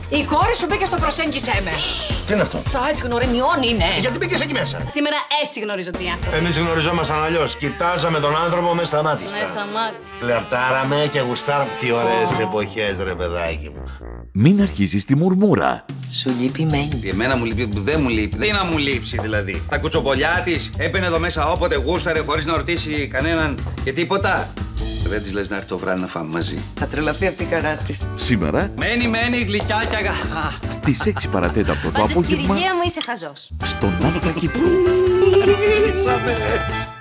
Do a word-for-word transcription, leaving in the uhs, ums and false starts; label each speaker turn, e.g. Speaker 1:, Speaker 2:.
Speaker 1: Η κόρη σου μπήκε στο προσέγγισέ με.
Speaker 2: Τι είναι αυτό?
Speaker 1: Site γνωριμιών είναι.
Speaker 2: Γιατί μπήκες εκεί μέσα?
Speaker 1: Σήμερα έτσι γνωρίζω τι άνθρωπο.
Speaker 2: Εμείς γνωριζόμασταν αλλιώς. Κοιτάζαμε τον άνθρωπο μες στα μάτια.
Speaker 1: Ναι, στα μάτια.
Speaker 2: Φλερτάραμε και γουστάραμε. Τι ωραίες oh. εποχές, ρε παιδάκι μου.
Speaker 3: Μην αρχίσεις τη μουρμούρα.
Speaker 1: Σου λείπει η Μένη.
Speaker 4: Εμένα μου λείπει, δεν μου λείπει. Δεν να μου λείψει δηλαδή. Τα κουτσοπολιά της έμπαινε εδώ μέσα όποτε γούσταρε χωρίς να ρωτήσει κανέναν και τίποτα. Δεν της λες να έρθει το βράδυ να φάμε μαζί?
Speaker 1: Θα τρελαθεί αυτή η καρά της.
Speaker 3: Σήμερα
Speaker 4: Μένη, μένη, γλυκιά.
Speaker 3: στις έξι παρατέταρτο το απόγευμα
Speaker 1: Πάντως, μου είσαι χαζός.
Speaker 3: στον Άλφα Κύπρο.
Speaker 4: Είσαμε.